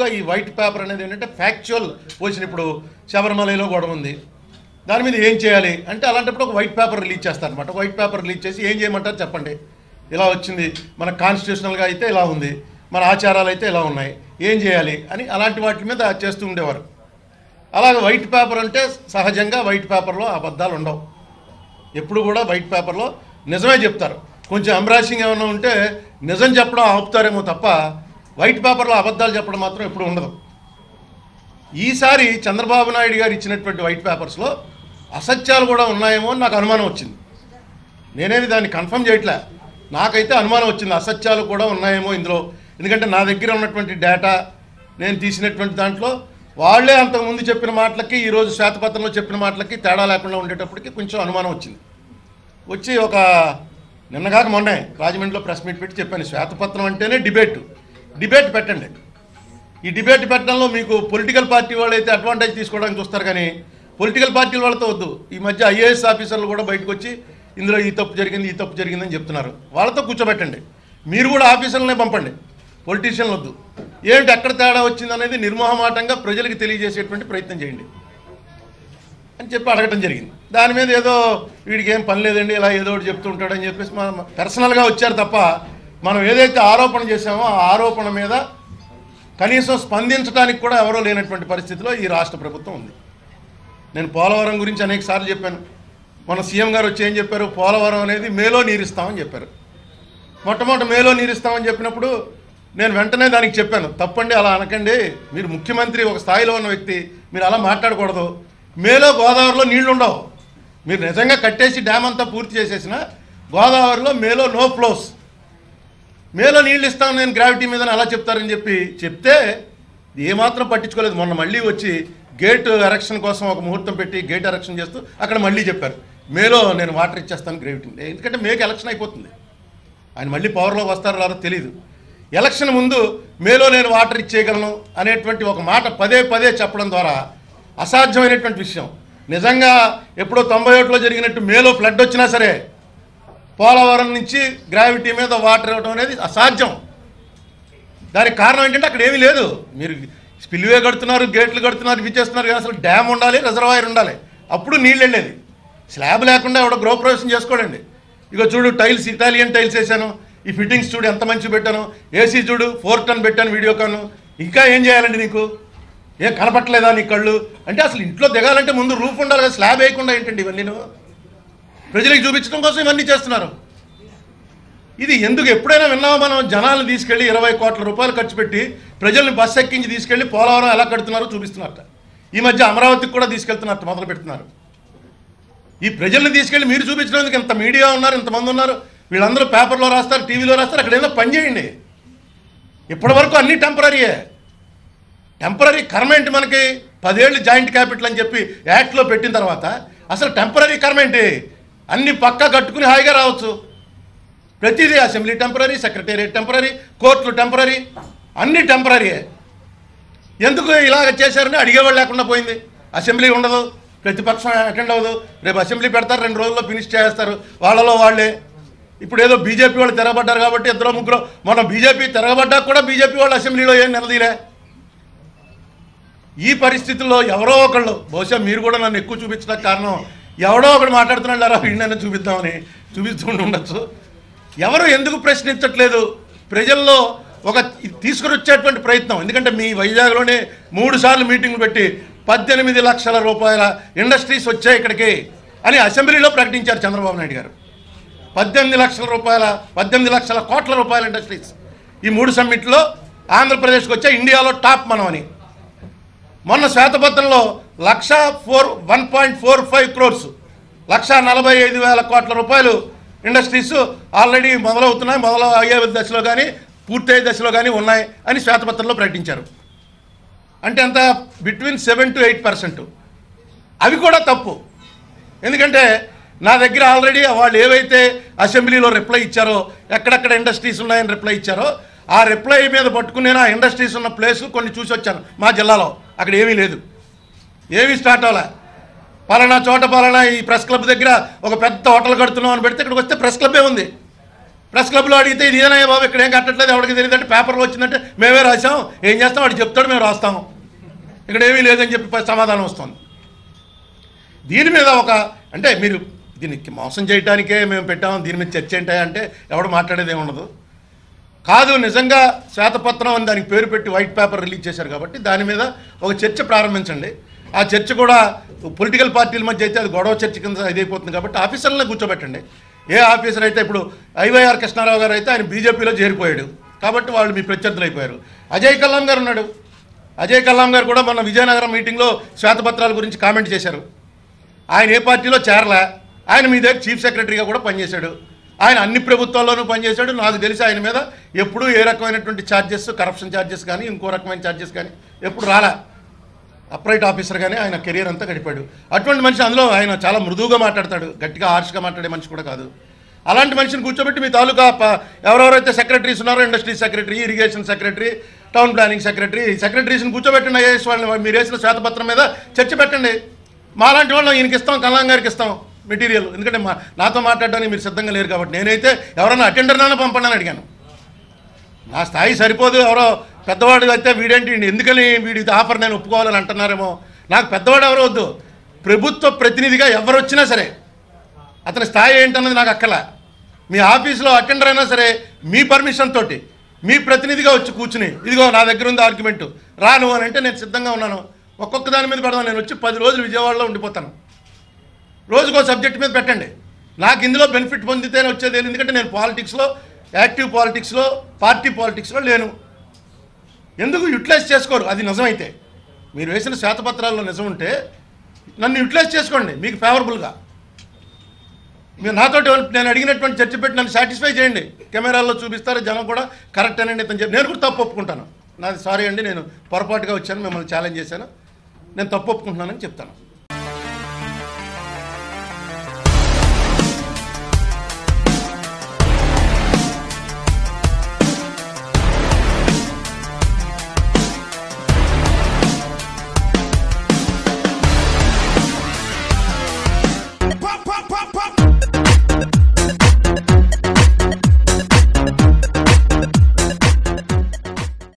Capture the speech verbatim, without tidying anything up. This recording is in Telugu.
ఈ వైట్ పేపర్ అనేది ఏంటంటే ఫ్యాక్చువల్ పొజిషన్. ఇప్పుడు శబరిమలలో గొడవ ఉంది, దాని మీద ఏం చేయాలి అంటే అలాంటప్పుడు ఒక వైట్ పేపర్ రిలీజ్ చేస్తారనమాట. వైట్ పేపర్ రిలీజ్ చేసి ఏం చేయమంటారు చెప్పండి, ఇలా వచ్చింది, మన కాన్స్టిట్యూషనల్గా అయితే ఇలా ఉంది, మన ఆచారాలు అయితే ఇలా ఉన్నాయి, ఏం చేయాలి అని అలాంటి వాటి మీద చేస్తూ ఉండేవారు. అలాగే వైట్ పేపర్ అంటే సహజంగా వైట్ పేపర్లో అబద్ధాలు ఉండవు. ఎప్పుడు కూడా వైట్ పేపర్లో నిజమే చెప్తారు. కొంచెం ఎంబ్రాసింగ్ ఏమైనా ఉంటే నిజం చెప్పడం ఆపుతారేమో తప్ప వైట్ పేపర్లో అబద్ధాలు చెప్పడం మాత్రం ఎప్పుడు ఉండదు. ఈసారి చంద్రబాబు నాయుడు గారు ఇచ్చినటువంటి వైట్ పేపర్స్లో అసత్యాలు కూడా ఉన్నాయేమో అని నాకు అనుమానం వచ్చింది. నేనేది దాన్ని కన్ఫర్మ్ చేయట్లే, నాకైతే అనుమానం వచ్చింది అసత్యాలు కూడా ఉన్నాయేమో ఇందులో. ఎందుకంటే నా దగ్గర ఉన్నటువంటి డేటా, నేను తీసినటువంటి దాంట్లో వాళ్ళే అంతకుముందు చెప్పిన మాటలకి ఈరోజు శ్వేతపత్రంలో చెప్పిన మాటలకి తేడా లేకుండా ఉండేటప్పటికి కొంచెం అనుమానం వచ్చింది. వచ్చి ఒక నిన్నగాక మొన్నే రాజమండ్రిలో ప్రెస్ మీట్ పెట్టి చెప్పాను, శ్వేతపత్రం అంటేనే డిబేట్ డిబేట్ పెట్టండి. ఈ డిబేట్ పెట్టడంలో మీకు పొలిటికల్ పార్టీ వాళ్ళు అయితే అడ్వాంటేజ్ తీసుకోవడానికి చూస్తారు, కానీ పొలిటికల్ పార్టీల వాళ్ళతో వద్దు. ఈ మధ్య ఐఏఎస్ ఆఫీసర్లు కూడా బయటకు వచ్చి ఇందులో ఈ తప్పు జరిగింది ఈ తప్పు జరిగిందని చెప్తున్నారు. వాళ్ళతో కూర్చోబెట్టండి. మీరు కూడా ఆఫీసర్లనే పంపండి, పొలిటీషియన్లు వద్దు. ఏంటి ఎక్కడ తేడా వచ్చింది అనేది నిర్మోహమాటంగా ప్రజలకు తెలియజేసేటువంటి ప్రయత్నం చేయండి అని చెప్పి అడగటం జరిగింది. దాని మీద ఏదో వీడికి ఏం పని లేదండి, ఇలా ఏదో ఒకటి చెప్తూ ఉంటాడని చెప్పేసి మనం పర్సనల్గా వచ్చారు తప్ప మనం ఏదైతే ఆరోపణ చేశామో ఆ ఆరోపణ మీద కనీసం స్పందించడానికి కూడా ఎవరో లేనటువంటి పరిస్థితిలో ఈ రాష్ట్ర ప్రభుత్వం ఉంది. నేను పోలవరం గురించి అనేక సార్లు చెప్పాను. మన సీఎం గారు వచ్చి ఏం చెప్పారు, పోలవరం అనేది మేలో నీరిస్తామని చెప్పారు. మొట్టమొదటి మేలో నీరిస్తామని చెప్పినప్పుడు నేను వెంటనే దానికి చెప్పాను, తప్పండి అలా అనకండి, మీరు ముఖ్యమంత్రి ఒక స్థాయిలో ఉన్న వ్యక్తి, మీరు అలా మాట్లాడకూడదు. మేలో గోదావరిలో నీళ్లు ఉండవు. మీరు నిజంగా కట్టేసి డ్యామ్ అంతా పూర్తి చేసేసిన గోదావరిలో మేలో నో ఫ్లోస్, మేలో నీళ్ళు ఇస్తాను నేను గ్రావిటీ మీద అలా చెప్తారని చెప్పి చెప్తే ఏమాత్రం పట్టించుకోలేదు. మొన్న మళ్ళీ వచ్చి గేట్ ఎరక్షన్ కోసం ఒక ముహూర్తం పెట్టి గేట్ ఎరక్షన్ చేస్తూ అక్కడ మళ్ళీ చెప్పారు మేలో నేను వాటర్ ఇచ్చేస్తాను గ్రావిటీ. ఎందుకంటే మేకి ఎలక్షన్ అయిపోతుంది, ఆయన మళ్ళీ పవర్లోకి వస్తారో రాదో తెలియదు. ఎలక్షన్ ముందు మేలో నేను వాటర్ ఇచ్చేయగలను అనేటువంటి ఒక మాట పదే పదే చెప్పడం ద్వారా అసాధ్యమైనటువంటి విషయం. నిజంగా ఎప్పుడో తొంభై ఒకటిలో జరిగినట్టు మేలో ఫ్లడ్ వచ్చినా సరే పోలవరం నుంచి గ్రావిటీ మీద వాటర్ ఇవ్వడం అనేది అసాధ్యం. దానికి కారణం ఏంటంటే అక్కడ ఏమీ లేదు. మీరు స్పిల్వే కడుతున్నారు, గేట్లు కడుతున్నారు, ఇవి చేస్తున్నారు, అసలు డ్యామ్ ఉండాలి, రిజర్వాయర్ ఉండాలి, అప్పుడు నీళ్ళు వెళ్ళేది. స్లాబ్ లేకుండా ఎవడో గృహప్రవేశం చేసుకోండి. ఇక చూడు టైల్స్, ఇటాలియన్ టైల్స్ వేసాను, ఈ ఫిట్టింగ్స్ చూడు ఎంత మంచి పెట్టాను, ఏసీ చూడు ఫోర్ టన్ పెట్టాను వీడియో కాను, ఇంకా ఏం చేయాలండి నీకు, ఏం కనపట్లేదా నీ కళ్ళు అంటే? అసలు ఇంట్లో దిగాలంటే ముందు రూఫ్ ఉండాలి కదా, స్లాబ్ వేయకుండా ఏంటండి ఇవన్నీ? ప్రజలకు చూపించడం కోసం ఇవన్నీ చేస్తున్నారు. ఇది ఎందుకు ఎప్పుడైనా విన్నామో మనం? జనాలను తీసుకెళ్ళి ఇరవై కోట్ల రూపాయలు ఖర్చు పెట్టి ప్రజల్ని బస్సు ఎక్కించి తీసుకెళ్ళి పోలవరం ఎలా కడుతున్నారో చూపిస్తున్నారట. ఈ మధ్య అమరావతికి కూడా తీసుకెళ్తున్నట్టు మొదలు పెడుతున్నారు. ఈ ప్రజల్ని తీసుకెళ్ళి మీరు చూపించడానికి ఇంత మీడియా ఉన్నారు, ఇంతమంది ఉన్నారు, వీళ్ళందరూ పేపర్లో రాస్తారు, టీవీలో రాస్తారు, అక్కడ ఏదో పని చేయండి. ఇప్పటి వరకు అన్నీ టెంపరీయే. టెంపరీ కర్మ ఏంటి మనకి? పదేళ్ళు జాయింట్ క్యాపిటల్ అని చెప్పి యాక్ట్లో పెట్టిన తర్వాత అసలు టెంపరీ కర్మ ఏంటి? అన్ని పక్కా కట్టుకుని హాయిగా రావచ్చు. ప్రతిదీ అసెంబ్లీ టెంపరీ, సెక్రటేరియట్ టెంపరీ, కోర్టులు టెంపరీ, అన్నీ టెంపరీయే. ఎందుకు ఇలాగ చేశారని అడిగేవాళ్ళు లేకుండా పోయింది. అసెంబ్లీ ఉండదు, ప్రతిపక్షం అటెండ్ అవ్వదు, రేపు అసెంబ్లీ పెడతారు, రెండు రోజుల్లో ఫినిష్ చేస్తారు వాళ్ళలో వాళ్ళే. ఇప్పుడు ఏదో బీజేపీ వాళ్ళు తిరగబడ్డారు కాబట్టి ఇద్దరు ముగ్గురు, మొన్న బీజేపీ తిరగబడ్డాక కూడా బీజేపీ వాళ్ళు అసెంబ్లీలో ఏం నిలదీలే. ఈ పరిస్థితుల్లో ఎవరో ఒకళ్ళు, బహుశా మీరు కూడా నన్ను ఎక్కువ చూపించడానికి కారణం ఎవడో ఒకడు మాట్లాడుతున్నాడు రా వీడినైనా చూపిద్దామని చూపిస్తుండి ఉండొచ్చు. ఎవరు ఎందుకు ప్రశ్నించట్లేదు? ప్రజల్లో ఒక తీసుకుని వచ్చేటువంటి ప్రయత్నం. ఎందుకంటే మీ వైజాగ్లోనే మూడు సార్లు మీటింగ్లు పెట్టి పద్దెనిమిది లక్షల రూపాయల ఇండస్ట్రీస్ వచ్చాయి ఇక్కడికి అని అసెంబ్లీలో ప్రకటించారు చంద్రబాబు నాయుడు గారు. పద్దెనిమిది లక్షల రూపాయల పద్దెనిమిది లక్షల కోట్ల రూపాయల ఇండస్ట్రీస్ ఈ మూడు సమ్మిట్లో ఆంధ్రప్రదేశ్కి వచ్చే ఇండియాలో టాప్ మనం అని. మొన్న శ్వేతపత్రంలో lakh four one point four five crores lakh నలభై ఐదు వేల కోట్ల రూపాయలు ఇండస్ట్రీస్ ఆల్రెడీ మొదలవుతున్నాయి, మొదలు అయ్యే దశలో కానీ పూర్తయ్యే దశలో కానీ ఉన్నాయి అని శ్వేతపత్రంలో ప్రకటించారు. అంటే అంత between seven to eight percent. అవి కూడా తప్పు. ఎందుకంటే నా దగ్గర ఆల్రెడీ వాళ్ళు ఏవైతే అసెంబ్లీలో రిప్లై ఇచ్చారో, ఎక్కడెక్కడ ఇండస్ట్రీస్ ఉన్నాయని రిప్లై ఇచ్చారో, ఆ రిప్లై మీద పట్టుకుని ఆ ఇండస్ట్రీస్ ఉన్న ప్లేస్ కొన్ని చూసి వచ్చాను మా జిల్లాలో. అక్కడ ఏమీ లేదు, ఏమీ స్టార్ట్ అవ్వలే. పలానా చోట పలానా ఈ ప్రెస్ క్లబ్ దగ్గర ఒక పెద్ద హోటల్ కడుతున్నాం అని పెడితే ఇక్కడికి వస్తే ప్రెస్ క్లబ్బే ఉంది. ప్రెస్ క్లబ్లో అడిగితే ఇది ఏదైనా బాబు ఇక్కడ ఏం కట్టట్లేదు ఎవరికి తెలియదు అంటే పేపర్లో వచ్చిందంటే మేమే రాసాం, ఏం చేస్తాం వాడు చెప్తాడు మేము రాస్తాము, ఇక్కడ ఏమీ లేదని చెప్పి సమాధానం వస్తుంది. దీని మీద ఒక అంటే మీరు దీనికి మోసం చేయడానికే మేము పెట్టాము, దీని మీద చర్చ ఏంటి అంటే ఎవడు మాట్లాడేది ఏముండదు. కాదు నిజంగా శ్వేతపత్రం అని దానికి పేరు పెట్టి వైట్ పేపర్ రిలీజ్ చేశారు కాబట్టి దాని మీద ఒక చర్చ ప్రారంభించండి. ఆ చర్చ కూడా పొలిటికల్ పార్టీల మధ్య అయితే అది గొడవ చర్చ కింద ఇదైపోతుంది కాబట్టి ఆఫీసర్లను కూర్చోబెట్టండి. ఏ ఆఫీసర్ అయితే ఇప్పుడు ఐవైఆర్ కృష్ణారావు గారు అయితే ఆయన బీజేపీలో చేరిపోయాడు కాబట్టి వాళ్ళు మీ ప్రత్యర్థులు అయిపోయారు. అజయ్ కల్లాం గారు ఉన్నాడు, అజయ్ కల్లాం గారు కూడా మొన్న విజయనగరం మీటింగ్లో శ్వేతపత్రాల గురించి కామెంట్ చేశారు. ఆయన ఏ పార్టీలో చేరలే, ఆయన మీ దగ్గర చీఫ్ సెక్రటరీగా కూడా పనిచేశాడు, ఆయన అన్ని ప్రభుత్వాల్లోనూ పనిచేశాడు. నాకు తెలిసి ఆయన మీద ఎప్పుడూ ఏ రకమైనటువంటి ఛార్జెస్ కరప్షన్ ఛార్జెస్ కానీ ఇంకో రకమైన ఛార్జెస్ కానీ ఎప్పుడు రాలే. అప్రైట్ ఆఫీసర్గానే ఆయన కెరీర్ అంతా గడిపాడు. అటువంటి మనిషి అందులో ఆయన చాలా మృదువుగా మాట్లాడతాడు, గట్టిగా హార్ష్గా మాట్లాడే మనిషి కూడా కాదు. అలాంటి మనిషిని కూర్చోబెట్టి మీ తాలూకా ఎవరెవరైతే సెక్రటరీస్ ఉన్నారో industry secretary, irrigation secretary, town planning secretary, సెక్రటరీస్ని కూర్చోబెట్టండి. ఐఏఎస్ వాళ్ళని మీరు వేసిన శ్వేతపత్రం మీద చర్చ పెట్టండి. మాలాంటి వాళ్ళని ఈయనకి ఇస్తాం, కల్లాం గారికి ఇస్తాం మెటీరియల్, ఎందుకంటే మా నాతో మాట్లాడడానికి మీరు సిద్ధంగా లేరు కాబట్టి. నేనైతే ఎవరైనా అటెండర్నానే పంపండి అని అడిగాను. నా స్థాయి సరిపోదు, ఎవరో పెద్దవాడు అయితే వీడేంటి ఎందుకని వీడి ఆఫర్ నేను ఒప్పుకోవాలని అంటున్నారేమో. నాకు పెద్దవాడు ఎవరో వద్దు, ప్రభుత్వ ప్రతినిధిగా ఎవరు వచ్చినా సరే అతని స్థాయి ఏంటన్నది నాకు అక్కలా. మీ ఆఫీస్లో అటెండర్ అయినా సరే మీ పర్మిషన్ తోటి మీ ప్రతినిధిగా వచ్చి కూర్చుని ఇదిగో నా దగ్గర ఉంది ఆర్గ్యుమెంటు రాను అని అంటే నేను సిద్ధంగా ఉన్నాను. ఒక్కొక్క దాని మీద పెడదాం. నేను వచ్చి పది రోజులు విజయవాడలో ఉండిపోతాను. రోజుకో సబ్జెక్ట్ మీద పెట్టండి. నాకు ఇందులో బెనిఫిట్ పొందితేనే వచ్చేది, ఎందుకంటే నేను పాలిటిక్స్లో యాక్టివ్ పాలిటిక్స్లో పార్టీ పాలిటిక్స్లో లేను. ఎందుకు యూటిలైజ్ చేసుకోరు? అది నిజమైతే మీరు వేసిన శ్వేతపత్రాల్లో నిజం ఉంటే నన్ను యూటిలైజ్ చేసుకోండి మీకు ఫేవరబుల్గా. మీరు నాతో నేను అడిగినటువంటి చర్చ పెట్టి నన్ను సాటిస్ఫై చేయండి. కెమెరాల్లో చూపిస్తారు జనం కూడా కరెక్ట్ అనండి అని చెప్పి నేను కూడా తప్పు ఒప్పుకుంటాను. నాది సారీ అండి, నేను పొరపాటుగా వచ్చాను, మిమ్మల్ని ఛాలెంజ్ చేశాను, నేను తప్పు ఒప్పుకుంటున్నానని చెప్తాను.